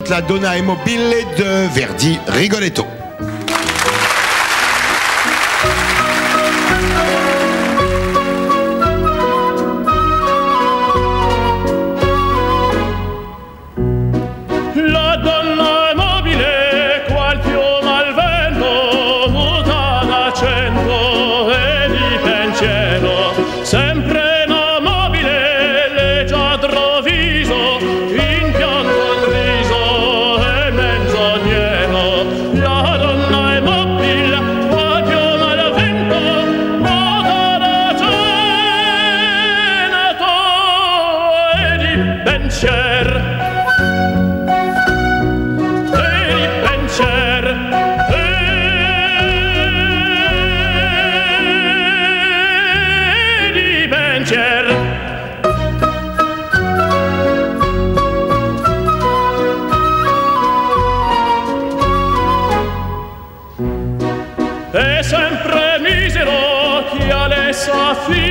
La Donna è mobile de Verdi, Rigoletto. La donna è mobile, qual piuma al vento, muta d'accento e di pensiero, sempre mobile, leggiadro viso, in pianto il riso e menzognero. La donna è mobile, qual piuma al vento, muta d'accento e di pensiero. È sempre misero chi ha le sua figlia.